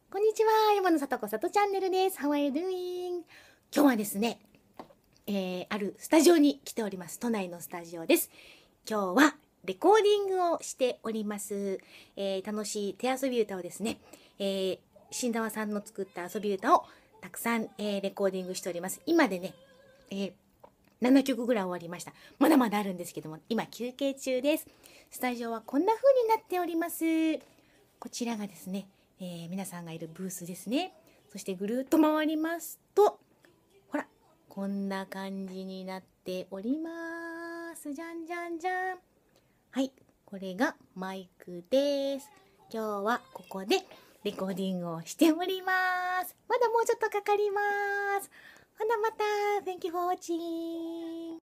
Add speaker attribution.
Speaker 1: こんにちは、山野さとこさとチャンネルです。How are you doing? 今日はですね、あるスタジオに来ております。都内のスタジオです。今日はレコーディングをしております。楽しい手遊び歌をですね、新沢さんの作った遊び歌をたくさん、レコーディングしております。今でね、7曲ぐらい終わりました。まだまだあるんですけども、今休憩中です。スタジオはこんな風になっております。こちらがですね、皆さんがいるブースですね。そしてぐるっと回りますと、ほら、こんな感じになっております。じゃんじゃんじゃん。はい、これがマイクです。今日はここでレコーディングをしております。まだもうちょっとかかります。ほなまた。Thank you for watching.